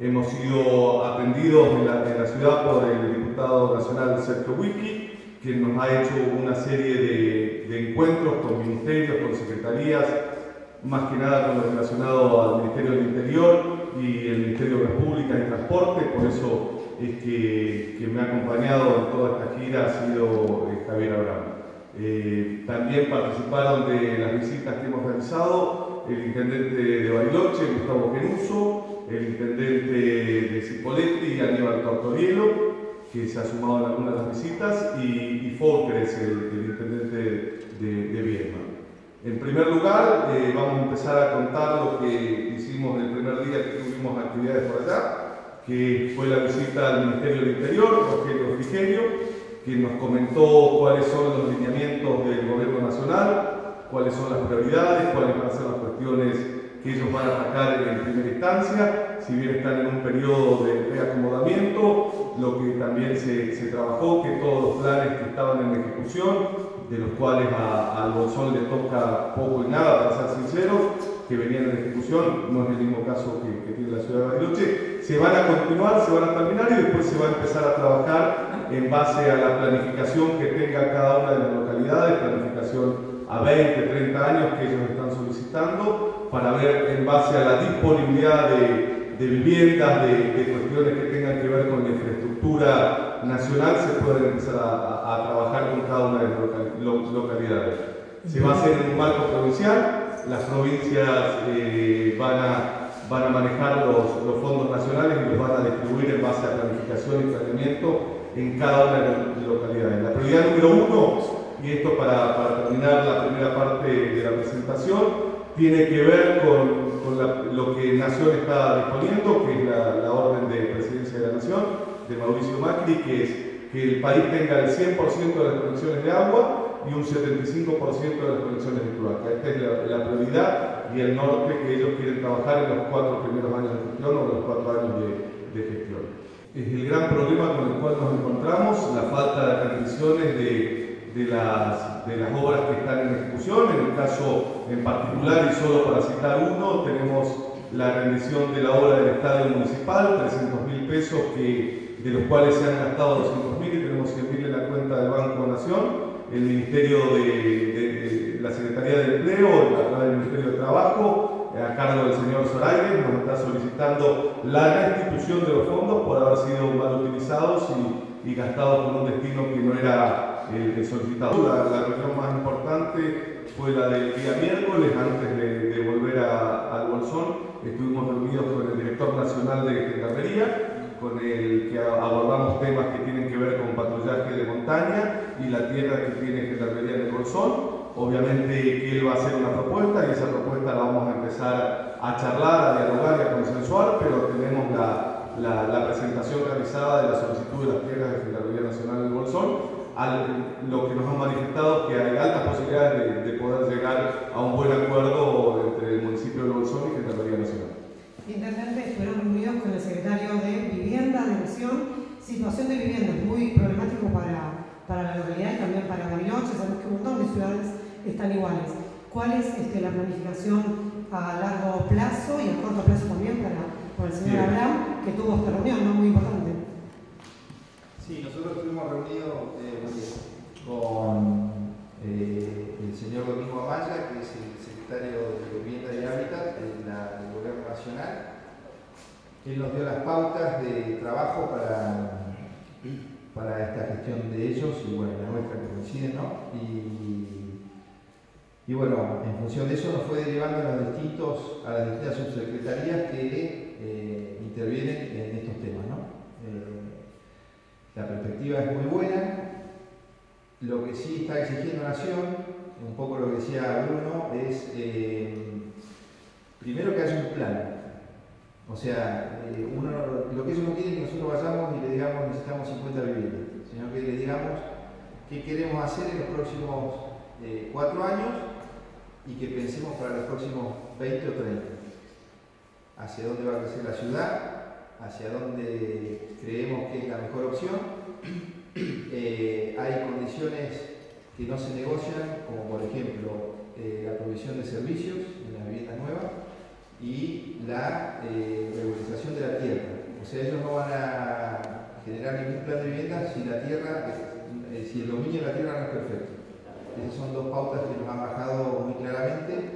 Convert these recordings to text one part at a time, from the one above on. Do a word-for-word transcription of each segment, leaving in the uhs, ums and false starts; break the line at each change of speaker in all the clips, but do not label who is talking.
hemos sido atendidos en la, en la ciudad por el diputado nacional Sergio Whisky, quien nos ha hecho una serie de, de encuentros con ministerios, con secretarías, más que nada con lo relacionado al Ministerio del Interior y el Ministerio de Obras Públicas y Transporte. Por eso es que, que me ha acompañado en toda esta gira ha sido eh, Javier Abraham. Eh, también participaron de las visitas que hemos realizado el intendente de Bariloche, Gustavo Genuso, el intendente de Cipolletti, Aníbal Tortorielo, que se ha sumado en algunas de las visitas, y, y Folkeres, el, el intendente de, de Viedma. En primer lugar, eh, vamos a empezar a contar lo que hicimos el primer día que tuvimos actividades por allá, que fue la visita al Ministerio del Interior, Rogelio Frigerio, quien nos comentó cuáles son los lineamientos del Gobierno Nacional, cuáles son las prioridades, cuáles van a ser las cuestiones que ellos van a atacar en primera instancia, si bien están en un periodo de reacomodamiento, lo que también se, se trabajó, que todos los planes que estaban en ejecución, de los cuales a, al Bolsón le toca poco y nada, para ser sinceros, que venían en ejecución, no es el mismo caso que, que tiene la ciudad de Bariloche, se van a continuar, se van a terminar y después se va a empezar a trabajar en base a la planificación que tenga cada una de las localidades, planificación a veinte, treinta años que ellos están solicitando, para ver en base a la disponibilidad de, de viviendas, de, de cuestiones que tengan que ver con la infraestructura nacional, se pueden empezar a, a, a trabajar con cada una de las local, localidades. Se va a hacer en un marco provincial, las provincias eh, van, a, van a manejar los, los fondos nacionales y los van a distribuir en base a planificación y planeamiento en cada una de las localidades. La prioridad número uno, y esto para, para terminar la primera parte de la presentación, tiene que ver con, con la, lo que Nación está disponiendo, que es la, la orden de presidencia de la Nación, de Mauricio Macri, que es que el país tenga el cien por ciento de las conexiones de agua y un setenta y cinco por ciento de las conexiones de cloaca. Esta es la, la prioridad y el norte que ellos quieren trabajar en los cuatro primeros años de gestión o los cuatro años de, de gestión. Es el gran problema con el cual nos encontramos, la falta de rendiciones de, de, las, de las obras que están en ejecución. En el caso en particular, y solo para citar uno, tenemos la rendición de la obra del Estadio Municipal, trescientos mil pesos, que, de los cuales se han gastado doscientos mil y tenemos cien mil en la cuenta del Banco Nación. El Ministerio de, de, de la Secretaría de Empleo, a través del Ministerio de Trabajo, a cargo del señor Zoraire, nos está solicitando la restitución de los fondos por haber sido mal utilizados y, y gastados con un destino que no era el, el solicitado. La, la reunión más importante fue la del día miércoles, antes de, de volver a, al Bolsón. Estuvimos reunidos con el director nacional de Gendarmería, con el que abordamos temas que tienen que ver con patrullaje de montaña y la tierra que tiene Gendarmería en el Bolsón. Obviamente que él va a hacer una propuesta y esa propuesta la vamos a empezar a charlar, a dialogar y a consensuar, pero tenemos la, la, la presentación realizada de la solicitud de las tierras de Gendarmería Nacional del Bolsón. Al, lo que nos han manifestado es que hay altas posibilidades de, de poder llegar a un buen acuerdo entre el municipio del Bolsón y Gendarmería Nacional.
Intendente, estuvieron reunidos con el secretario de Vivienda de Nación. Situación de vivienda es muy problemático para, para la localidad y también para Bariloche. Sabemos que un montón de ciudades están iguales. ¿Cuál es este, la planificación a largo plazo y a corto plazo también para, para el señor Bien. Abraham, que tuvo esta reunión, ¿no? Muy importante?
Sí, nosotros estuvimos reunidos eh, con eh, el señor Domingo Amaya, que es el secretario de Vivienda y Hábitat del Gobierno Nacional. Él nos dio las pautas de trabajo para, para esta gestión de ellos y bueno, la nuestra que coincide, ¿no? Y, y bueno, en función de eso nos fue derivando a, los distintos, a las distintas subsecretarías que eh, intervienen en estos temas, ¿no? Eh, la perspectiva es muy buena. Lo que sí está exigiendo Nación, un poco lo que decía Bruno, es eh, primero que haya un plan. O sea, eh, uno, lo que ellos no quieren es que nosotros vayamos y le digamos necesitamos cincuenta viviendas, sino que le digamos qué queremos hacer en los próximos eh, cuatro años y que pensemos para los próximos veinte o treinta. Hacia dónde va a crecer la ciudad, hacia dónde creemos que es la mejor opción. Eh, hay condiciones que no se negocian, como por ejemplo eh, la provisión de servicios en las viviendas nuevas y la eh, regularización de la tierra. sea, ellos no van a generar ningún plan de vivienda si la tierra, eh, si el dominio de la tierra no es perfecto. Esas son dos pautas que nos han bajado muy claramente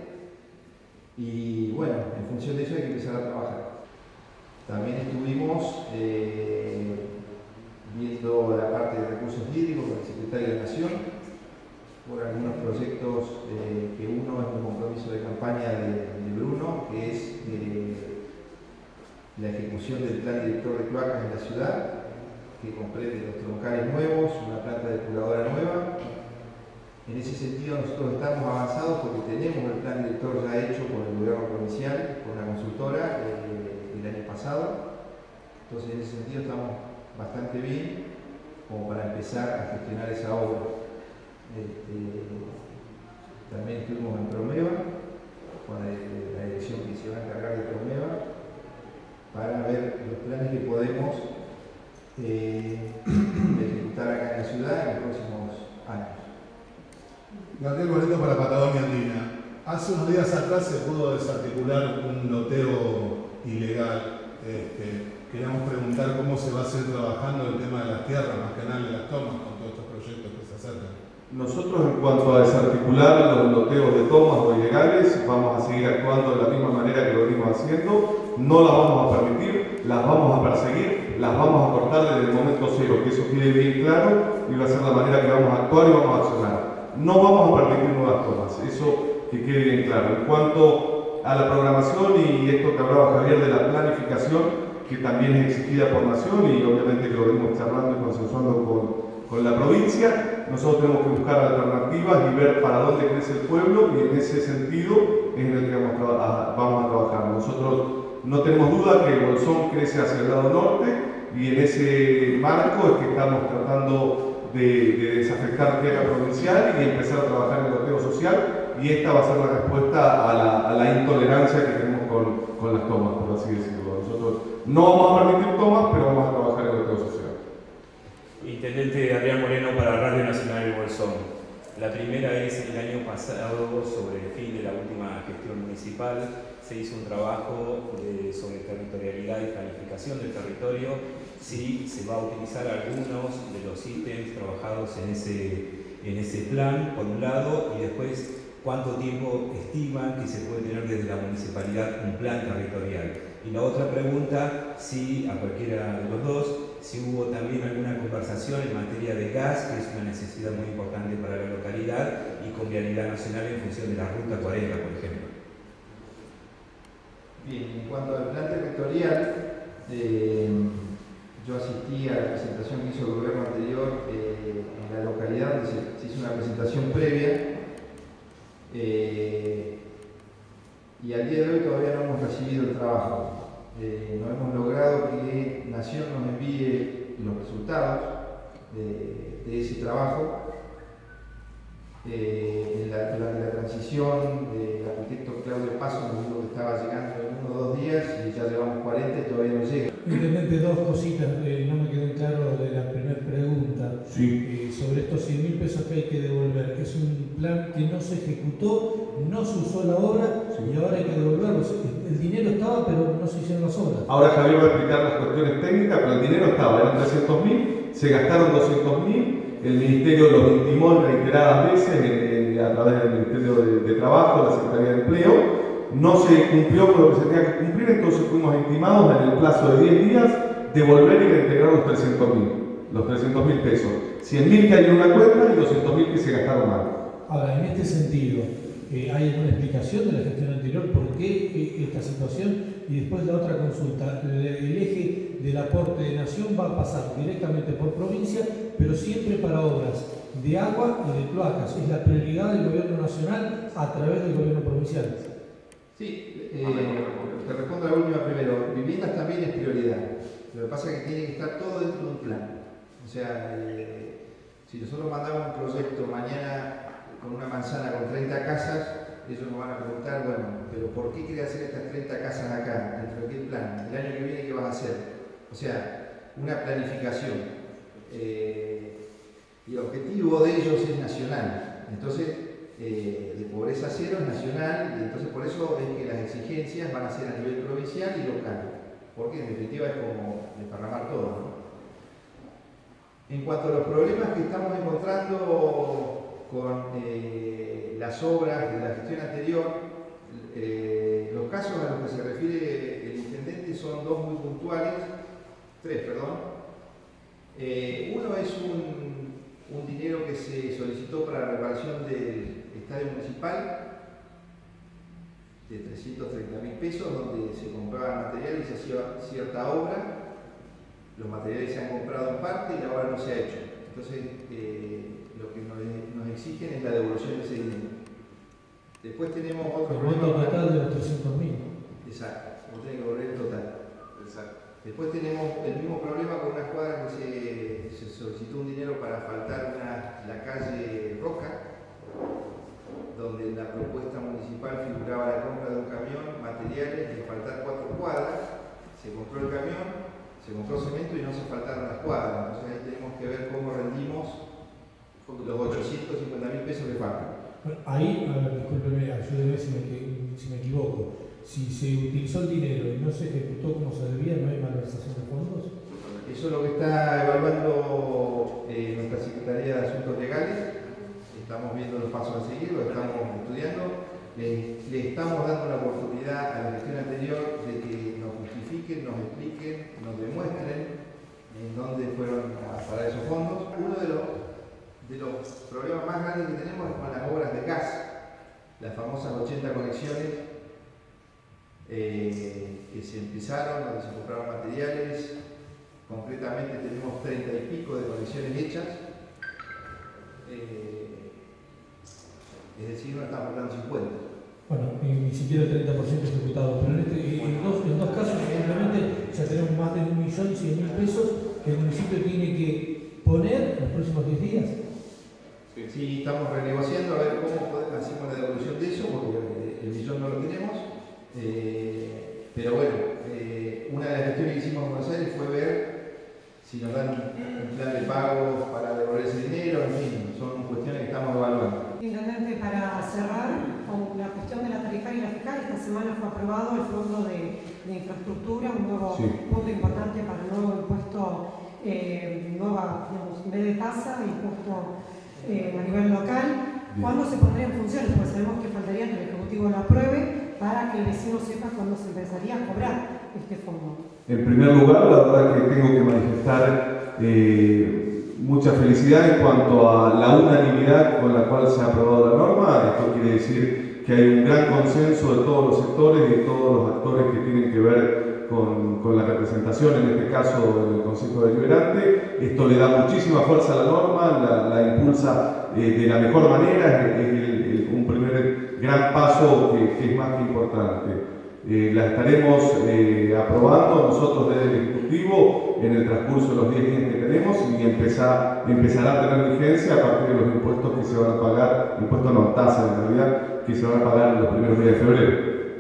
y bueno, en función de eso hay que empezar a trabajar. También estuvimos eh, viendo la parte de recursos hídricos con el secretario de Nación por algunos proyectos eh, que uno es un compromiso de campaña de, de Bruno, que es eh, la ejecución del plan director de cloacas en la ciudad, que complete los troncales nuevos, una planta depuradora nueva. En ese sentido nosotros estamos avanzados porque tenemos el plan director ya hecho por el gobierno provincial, por una consultora eh, el año pasado. Entonces en ese sentido estamos bastante bien como para empezar a gestionar esa obra. Este, también estuvimos en Promeva con la, la dirección que se va a encargar de Promeva para ver los planes que podemos eh, ejecutar acá en la ciudad en los próximos años.
Gabriel Moreno para Patagonia Andina. Hace unos días atrás se pudo desarticular un loteo ilegal. Este, queríamos preguntar cómo se va a seguir trabajando el tema de las tierras, más que nada de las tomas, con todos estos proyectos que se acercan.
Nosotros, en cuanto a desarticular los loteos de tomas o ilegales, vamos a seguir actuando de la misma manera que lo venimos haciendo. No las vamos a permitir, las vamos a perseguir, las vamos a cortar desde el momento cero, que eso quede bien claro y va a ser la manera que vamos a actuar y vamos a accionar. No vamos a permitir nuevas tomas, eso que quede bien claro. En cuanto a la programación y esto que hablaba Javier de la planificación, que también es exigida por Nación y obviamente que lo venimos charlando y consensuando con Con la provincia, nosotros tenemos que buscar alternativas y ver para dónde crece el pueblo y en ese sentido es en el que vamos a, vamos a trabajar. Nosotros no tenemos duda que el Bolsón crece hacia el lado norte y en ese marco es que estamos tratando de, de desafectar tierra provincial y empezar a trabajar en el loteo social y esta va a ser la respuesta a la, a la intolerancia que tenemos con, con las tomas, por así decirlo. Nosotros no vamos a permitir tomas, pero vamos a trabajar en el loteo social.
Intendente Adrián Moreno para Radio Nacional El Bolsón. La primera es el año pasado, sobre el fin de la última gestión municipal, se hizo un trabajo de, sobre territorialidad y planificación del territorio, si se va a utilizar algunos de los ítems trabajados en ese, en ese plan, por un lado, y después cuánto tiempo estiman que se puede tener desde la municipalidad un plan territorial. Y la otra pregunta, si a cualquiera de los dos, si hubo también alguna conversación en materia de gas, que es una necesidad muy importante para la localidad, y con Vialidad Nacional en función de la Ruta cuarenta, por ejemplo.
Bien, en cuanto al plan territorial, eh, yo asistí a la presentación que hizo el gobierno anterior eh, en la localidad, donde se, se hizo una presentación previa, eh, y al día de hoy todavía no hemos recibido el trabajo. Eh, no hemos logrado que Nación nos envíe los resultados de, de ese trabajo. Eh, en la, durante la transición del arquitecto Claudio Paso nos dijo que estaba llegando en uno o dos días y ya llevamos cuarenta y todavía no llega.
Simplemente dos cositas, eh, no me quedó claro de la primera pregunta.
Sí.
Eh, sobre estos cien mil pesos que hay que devolver. Es un plan que no se ejecutó, no se usó la obra sí. y ahora hay que devolverlo. El dinero estaba, pero no se hicieron las obras.
Ahora Javier va a explicar las cuestiones técnicas, pero el dinero estaba, eran trescientos mil, se gastaron doscientos mil, el Ministerio los intimó reiteradas veces en, en, a través del Ministerio de, de Trabajo, la Secretaría de Empleo. No se cumplió con lo que se tenía que cumplir, entonces fuimos intimados en el plazo de diez días de volver y reintegrar los trescientos mil, los trescientos mil pesos. cien mil que hay en una cuenta y doscientos mil que se gastaron mal.
Ahora, en este sentido, eh, ¿hay alguna explicación de la gestión anterior por qué eh, esta situación? Y después la otra consulta, el, el eje del aporte de Nación va a pasar directamente por provincia, pero siempre para obras de agua y de cloacas. Es la prioridad del gobierno nacional a través del gobierno provincial.
Sí, eh, te respondo a la última primero. Viviendas también es prioridad. Lo que pasa es que tiene que estar todo dentro de un plan. O sea, eh, si nosotros mandamos un proyecto mañana con una manzana con treinta casas, ellos nos van a preguntar, bueno, pero ¿por qué quieres hacer estas treinta casas acá? ¿Dentro de qué plan? ¿El año que viene qué vas a hacer? O sea, una planificación. Eh, y el objetivo de ellos es nacional. Entonces, eh, de pobreza cero es nacional, y entonces por eso es que las exigencias van a ser a nivel provincial y local. porque en definitiva es como desparramar todo, ¿no? En cuanto a los problemas que estamos encontrando con eh, las obras de la gestión anterior, eh, los casos a los que se refiere el intendente son dos muy puntuales, tres, perdón. Eh, uno es un, un dinero que se solicitó para la reparación del estadio municipal de trescientos treinta mil pesos, donde se compraban materiales y se hacía cierta obra. Los materiales se han comprado en parte y la obra no se ha hecho. Entonces, eh, lo que nos, nos exigen es la devolución de ese dinero. Después tenemos otro
el
problema.
monto total de los trescientos mil.
Exacto, no tiene que devolver el total.
Exacto.
Después tenemos el mismo problema con una cuadra que se, se solicitó un dinero para asfaltar una, la calle Roca, donde en la propuesta municipal figuraba la compra de un camión, materiales y asfaltar cuatro cuadras. Se compró el camión, se compró cemento y no se faltaron las cuadras. Entonces ahí tenemos que ver cómo rendimos los ochocientos cincuenta mil pesos que faltan.
Bueno, ahí, a ver, discúlpeme, ayúdeme si me, si me equivoco. Si se utilizó el dinero y no se ejecutó como se debía, ¿no hay malversación de fondos?
Eso es lo que está evaluando eh, nuestra Secretaría de Asuntos Legales. Estamos viendo los pasos a seguir, lo estamos estudiando. Le, le estamos dando la oportunidad a la gestión anterior de que nos justifiquen, nos expliquen, nos demuestren en dónde fueron a parar esos fondos. Uno de los, de los problemas más grandes que tenemos es con las obras de gas, las famosas ochenta conexiones eh, que se empezaron, donde se compraron materiales. Concretamente tenemos treinta y pico de conexiones hechas. Eh, Es decir, no estamos hablando de cincuenta.
Bueno, ni siquiera el treinta por ciento ejecutado, pero en, este, en, dos, en dos casos, simplemente ya tenemos más de un millón y cien mil pesos que el municipio tiene que poner en los próximos diez días.
Sí, sí, estamos renegociando a ver cómo podemos, hacemos la devolución de eso, porque el millón no lo tenemos. Eh, pero bueno, eh, una de las gestiones que hicimos en Buenos Aires fue ver si nos dan un plan de pago para devolver ese dinero, en fin, son cuestiones que estamos evaluando.
Intendente, para cerrar con la cuestión de la tarifaria y la fiscal, esta semana fue aprobado el Fondo de, de Infraestructura, un nuevo
Sí.
punto importante para el nuevo impuesto, eh, nueva, digamos, en vez de tasa, impuesto eh, a nivel local.
Bien.
¿Cuándo se pondría en funciones? Porque sabemos que faltaría que el Ejecutivo lo apruebe para que el vecino sepa cuándo se empezaría a cobrar este fondo.
En primer lugar, la verdad que tengo que manifestar eh, mucha felicidad en cuanto a la unanimidad con la cual se ha aprobado la norma. Esto quiere decir que hay un gran consenso de todos los sectores y de todos los actores que tienen que ver con, con la representación, en este caso en el Consejo Deliberante. Esto le da muchísima fuerza a la norma, la, la impulsa eh, de la mejor manera, es, es el, el, un primer gran paso que, que es más que importante. Eh, la estaremos eh, aprobando nosotros desde el Ejecutivo en el transcurso de los diez días que tenemos y empezar, empezará a tener vigencia a partir de los impuestos que se van a pagar, impuestos no, tasas en realidad, que se van a pagar en los primeros días de febrero.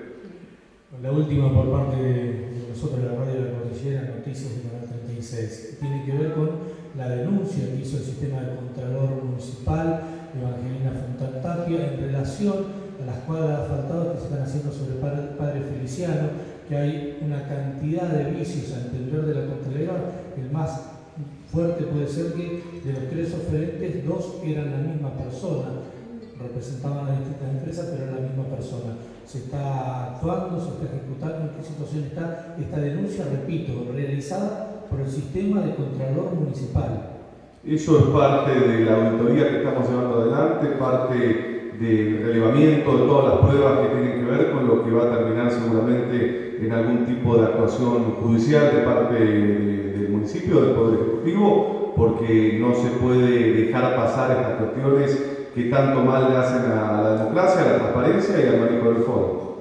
La última por parte de nosotros, la radio de la Cordillera, Noticias de Canal treinta y seis, tiene que ver con la denuncia que hizo el sistema de Contralor Municipal, Evangelina Fontán Tapia, en relación a las cuadras asfaltadas que se están haciendo sobre Padre, Padre Feliciano, que hay una cantidad de vicios al interior de la Contralor. El más fuerte puede ser que de los tres oferentes, dos eran la misma persona, representaban a distintas empresas, pero eran la misma persona. Se está actuando, se está ejecutando. ¿En qué situación está esta denuncia? Repito, realizada por el sistema de Contralor Municipal.
Eso es parte de la auditoría que estamos llevando adelante, parte del relevamiento de todas las pruebas que tienen que ver con lo que va a terminar seguramente en algún tipo de actuación judicial de parte de, del municipio, del Poder Ejecutivo, porque no se puede dejar pasar estas cuestiones que tanto mal le hacen a la democracia, a la transparencia y al manejo del fondo.